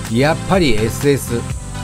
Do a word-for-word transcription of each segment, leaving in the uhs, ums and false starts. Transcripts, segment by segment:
やっぱり エスエス。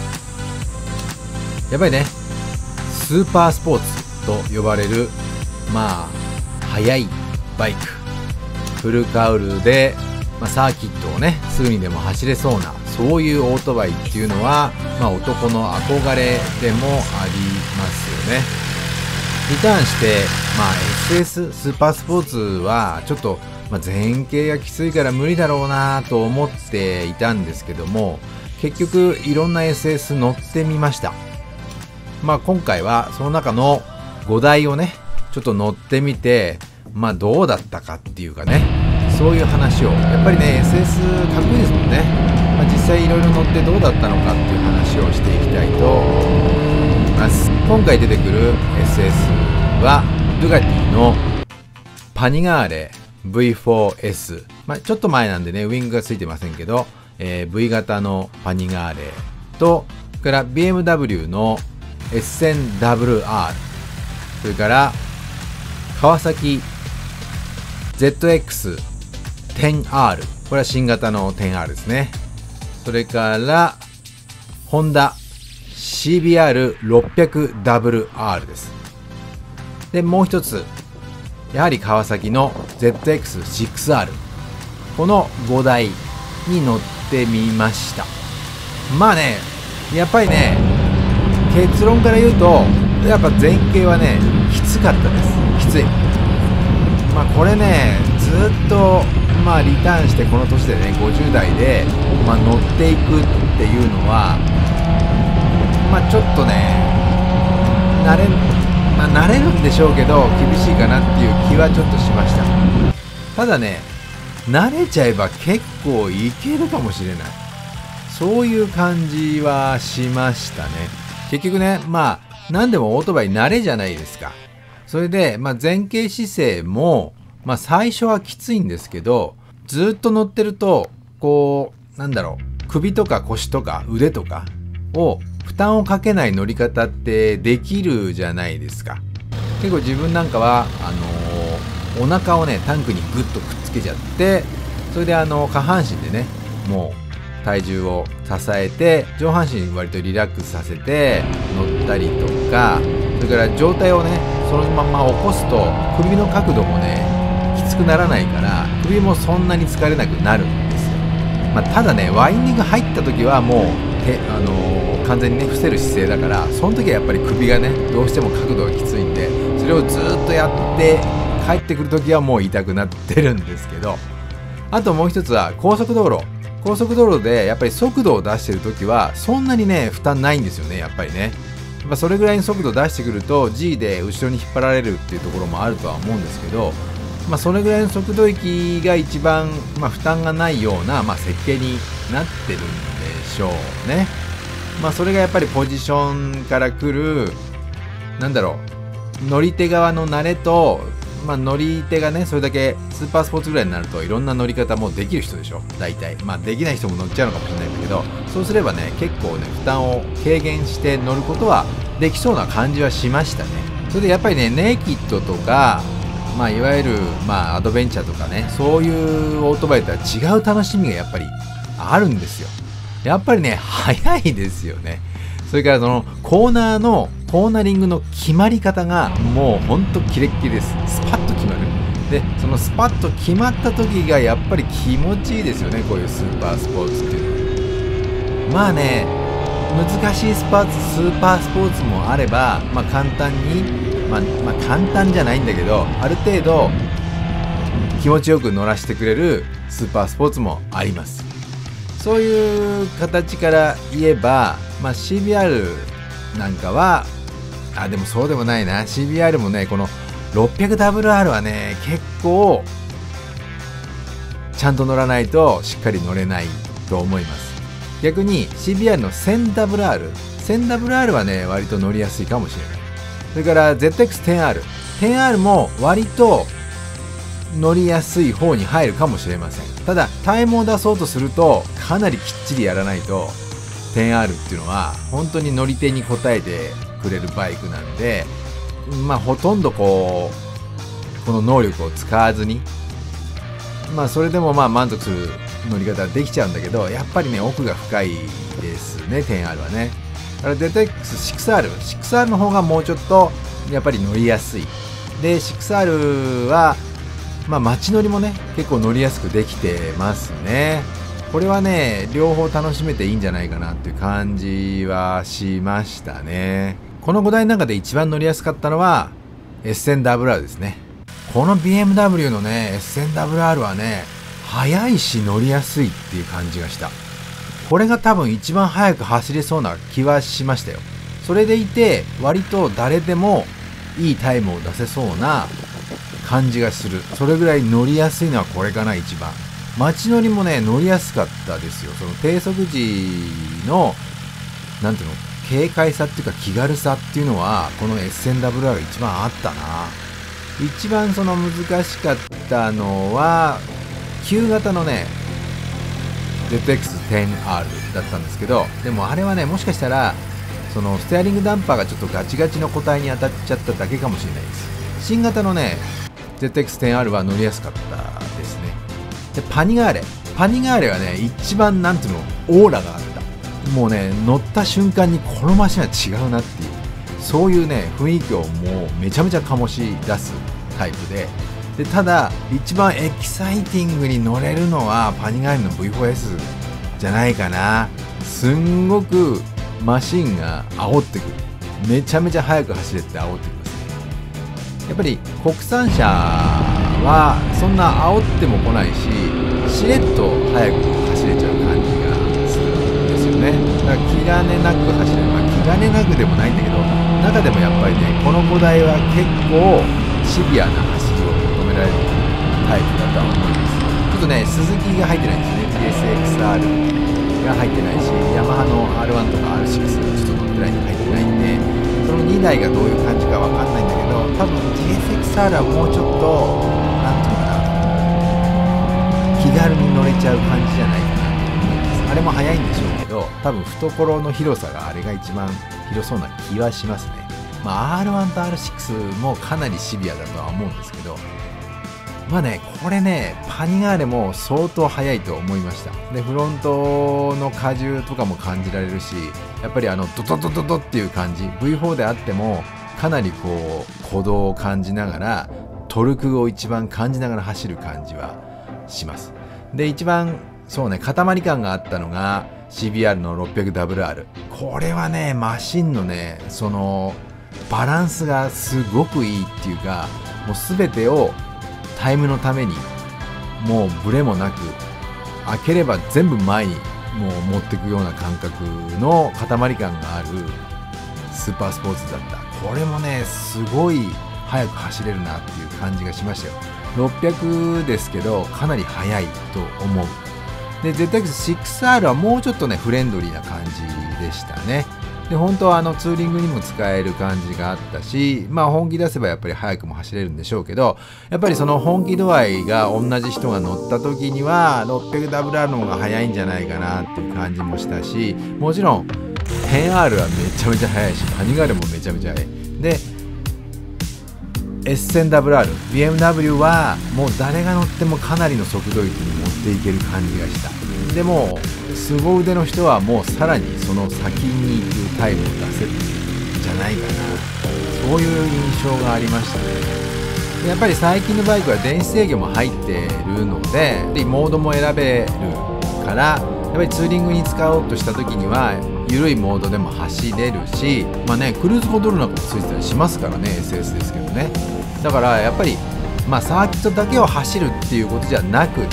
やっぱりね、スーパースポーツと呼ばれる、まあ、速いバイク。フルカウルで、まあ、サーキットをね、すぐにでも走れそうな、そういうオートバイっていうのは、まあ、男の憧れでもありますよね。リターンして、まあ、エスエス、スーパースポーツは、ちょっと、まあ、前傾がきついから無理だろうなと思っていたんですけども、結局、いろんな エスエス 乗ってみました。まあ、今回は、その中のごだいをね、ちょっと乗ってみて、まあ、どうだったかっていうかね、そういう話を、やっぱりね、エスエス かっこいいですもんね。まあ、実際いろいろ乗ってどうだったのかっていう話をしていきたいと思います。今回出てくる エスエス は、ドゥガティのパニガーレ ブイフォーエス。まあ、ちょっと前なんでね、ウィングがついてませんけど、えー、V 型のパニガーレと、それから ビーエムダブリュー の エステンダブリューアール、それから川崎 ゼットエックステンアール、これは新型の テンアール ですね。それからホンダ シービーアールろっぴゃくダブリューアール です。で、もう一つ、やはり川崎の ゼットエックスシックスアール、このごだいに乗ってみました。まあね、やっぱりね、結論から言うと、やっぱ前傾はね、きつかったです。きつい。まあこれね、ずっと、まあリターンしてこの年でね、ごじゅうだいで、まあ、乗っていくっていうのは、まあちょっとね、慣れ、まあ慣れるんでしょうけど、厳しいかなっていう気はちょっとしました。ただね、慣れちゃえば結構いけるかもしれない。そういう感じはしましたね。結局ね、まあ、何でもオートバイ慣れじゃないですか。それで、まあ、前傾姿勢も、まあ、最初はきついんですけど、ずっと乗ってると、こう、なんだろう、首とか腰とか腕とかを負担をかけない乗り方ってできるじゃないですか。結構自分なんかは、あのー、お腹をね、タンクにグッとくっつけちゃって、それであの、下半身でね、もう、体重を支えて上半身割とリラックスさせて乗ったりとか、それから上体をねそのまま起こすと首の角度もねきつくならないから首もそんなに疲れなくなるんですよ。まあ、ただねワインディング入った時はもうて、あのー、完全にね伏せる姿勢だから、その時はやっぱり首がねどうしても角度がきついんで、それをずっとやって帰ってくる時はもう痛くなってるんですけど、あともう一つは高速道路高速道路でやっぱり速度を出してるときはそんなにね負担ないんですよね。やっぱりねやっぱそれぐらいの速度を出してくると G で後ろに引っ張られるっていうところもあるとは思うんですけど、まあ、それぐらいの速度域が一番、まあ、負担がないような、まあ、設計になってるんでしょうね。まあ、それがやっぱりポジションから来るなんだろう乗り手側の慣れと、まあ、乗り手がねそれだけスーパースポーツぐらいになるといろんな乗り方もできる人でしょ大体。まあできない人も乗っちゃうのかもしれないんだけど、そうすればね結構ね負担を軽減して乗ることはできそうな感じはしましたね。それでやっぱりねネイキッドとか、まあ、いわゆる、まあ、アドベンチャーとかねそういうオートバイとは違う楽しみがやっぱりあるんですよ。やっぱりね速いですよね。それからそのコーナーのコーナリングの決まり方がもうほんとキレッキレです。スパッと決まる。でそのスパッと決まった時がやっぱり気持ちいいですよね、こういうスーパースポーツっていうのは。まあね難しいスパーツスーパースポーツもあれば、まあ、簡単に、まあ、まあ簡単じゃないんだけどある程度気持ちよく乗らせてくれるスーパースポーツもあります。そういう形から言えば、まあ、シービーアール なんかはあでもそうでもないな。 シービーアール もねこの ろっぴゃくダブリューアール はね結構ちゃんと乗らないとしっかり乗れないと思います。逆に シービーアール の せんダブリューアール せんダブリューアール はね割と乗りやすいかもしれない。それから ゼットエックステンアール テンアール も割と乗りやすい方に入るかもしれません。ただタイムを出そうとするとかなりきっちりやらないと テンアール っていうのは本当に乗り手に応えてくれるバイクなんで、まあほとんどこうこの能力を使わずに、まあそれでもまあ満足する乗り方できちゃうんだけど、やっぱりね奥が深いですね テンアール はね。だから ゼットエックスシックスアール シックスアール の方がもうちょっとやっぱり乗りやすいで、 シックスアール はまあ街乗りもね結構乗りやすくできてますね。これはね両方楽しめていいんじゃないかなっていう感じはしましたね。このごだいの中で一番乗りやすかったのは エステンダブリューアール ですね。この ビーエムダブリュー のね エステンダブリューアール はね速いし乗りやすいっていう感じがした。これが多分一番速く走れそうな気はしましたよ。それでいて割と誰でもいいタイムを出せそうな感じがする。それぐらい乗りやすいのはこれかな。一番街乗りもね乗りやすかったですよ。その低速時のなんていうの軽快さっていうか気軽さっていうのはこの エステンダブリューアール が一番あったな。一番その難しかったのは旧型のね ゼットエックステンアール だったんですけど、でもあれはねもしかしたらそのステアリングダンパーがちょっとガチガチの個体に当たっちゃっただけかもしれないです。新型のね ゼットエックステンアール は乗りやすかったですね。でパニガーレパニガーレはね一番なんていうのオーラがあった。もうね乗った瞬間にこのマシンは違うなっていうそういうね雰囲気をもうめちゃめちゃ醸し出すタイプで、でただ一番エキサイティングに乗れるのはパニガーレの ブイフォーエス じゃないかな。すんごくマシンが煽ってくる。めちゃめちゃ速く走れって煽ってきますね。やっぱり国産車はそんな煽っても来ないし、しれっと速く走れちゃう感じがするんですよね。だから気兼ねなく走れる、まあ、気兼ねなくでもないんだけど、中でもやっぱりねこのごだいは結構シビアな走りを求められるタイプだとは思います。ちょっとねスズキが入ってないんですね。 ジーエスエックスアール が入ってないし、ヤマハの アールワン とか アールシックス ちょっと乗ってないに入ってないんで、そのにだいがどういう感じかわかんないんだけど、多分 ジーエスエックスアール はもうちょっとなんていうのかな気軽に乗れちゃう感じじゃないかなと思います。あれも速いんでしょうけど、多分懐の広さがあれが一番広そうな気はしますね。まあ アールワン と アールシックス もかなりシビアだとは思うんですけど、まあねこれねパニガーレも相当速いと思いました。でフロントの荷重とかも感じられるし、やっぱりあのドドドドドっていう感じ ブイフォー であってもかなりこう鼓動を感じながらトルクを一番感じながら走る感じはします。で一番そうね塊感があったのが シービーアール の ろっぴゃくダブリューアール。 これはねマシンのねそのバランスがすごくいいっていうか、もう全てをタイムのためにもうブレもなく開ければ全部前にもう持っていくような感覚の塊感があるスーパースポーツだった。これもねすごい速く走れるなっていう感じがしましたよ。ろっぴゃくですけどかなり速いと思う。で ゼットエックスシックスアール はもうちょっとねフレンドリーな感じでしたね。で本当はあのツーリングにも使える感じがあったし、まあ本気出せばやっぱり速くも走れるんでしょうけど、やっぱりその本気度合いが同じ人が乗った時には ろっぴゃくダブリューアール の方が速いんじゃないかなっていう感じもしたし、もちろん テンアール はめちゃめちゃ速いし、パニガーレもめちゃめちゃ速いで エステンダブリューアール ビーエムダブリュー はもう誰が乗ってもかなりの速度域に持っていける感じがした。でも凄腕の人はもうさらにその先に行くタイムを出せるんじゃないかな、そういう印象がありましたね。やっぱり最近のバイクは電子制御も入ってるので、でモードも選べるから、やっぱりツーリングに使おうとした時には緩いモードでも走れるし、まあねクルーズコントロールなんかもついてたりしますからね、 エスエス ですけどね。だからやっぱりまあサーキットだけを走るっていうことじゃなくって、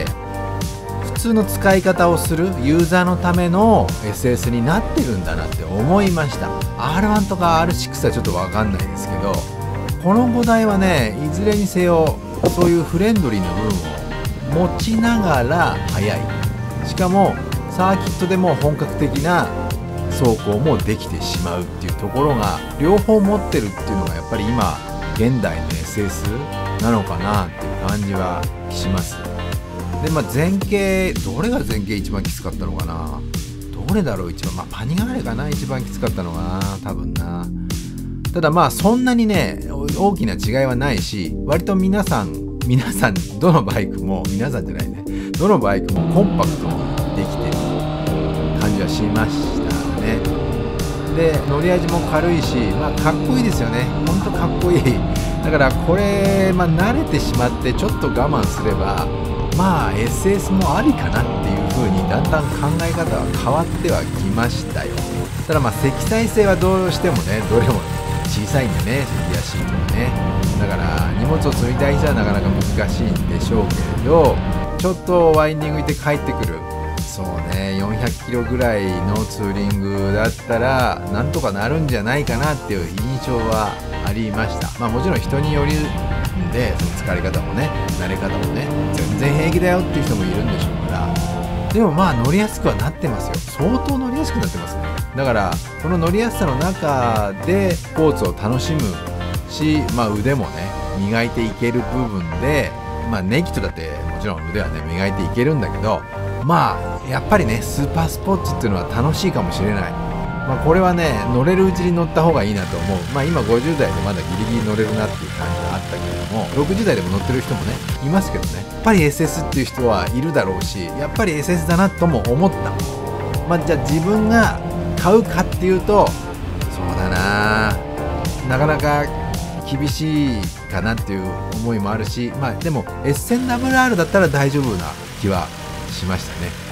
普通の使い方をするユーザーのための エスエス になってるんだなって思いました。 アールワン とか アールシックス はちょっと分かんないですけど、このごだいはねいずれにせよそういうフレンドリーな部分を持ちながら速い、しかもサーキットでも本格的な走行もできてしまうっていうところが両方持ってるっていうのがやっぱり今現代の エスエス なのかなっていう感じはします。でまあ前傾どれが前傾一番きつかったのかな、どれだろう一番、まあパニガーレかな一番きつかったのかな多分な。ただまあそんなにね大きな違いはないし、割と皆さん皆さんどのバイクも皆さんじゃないねどのバイクもコンパクトにできてる感じはしましたね。で乗り味も軽いし、まあ、かっこいいですよね。ほんとかっこいい。だからこれ、まあ、慣れてしまってちょっと我慢すればまあ エスエス もありかなっていう風にだんだん考え方は変わってはきましたよ。ただまあ積載性はどうしてもねどれも小さいんでね、リアシートもね。だから荷物を積みたい人はなかなか難しいんでしょうけれど、ちょっとワインディング行って帰ってくる、そうねよんひゃくキロぐらいのツーリングだったらなんとかなるんじゃないかなっていう印象はありました。まあもちろん人によるんで、その疲れ方もね慣れ方もね全然平気だよっていう人もいるんでしょうから、でもまあ乗りやすくはなってますよ。相当乗りやすくなってますね。だからこの乗りやすさの中でスポーツを楽しむし、まあ、腕もね磨いていける部分で、まあネイキッドだってもちろん腕はね磨いていけるんだけど、まあやっぱりねスーパースポーツっていうのは楽しいかもしれない。まあこれはね乗れるうちに乗った方がいいなと思う。まあ今ごじゅう代でまだギリギリ乗れるなっていう感じがあったけれども、ろくじゅう代でも乗ってる人もねいますけどね、やっぱり エスエス っていう人はいるだろうし、やっぱり エスエス だなとも思った。まあじゃあ自分が買うかっていうと、そうだななかなか厳しいかなっていう思いもあるし、まあでも エスせんダブルアール だったら大丈夫な気はしましたね。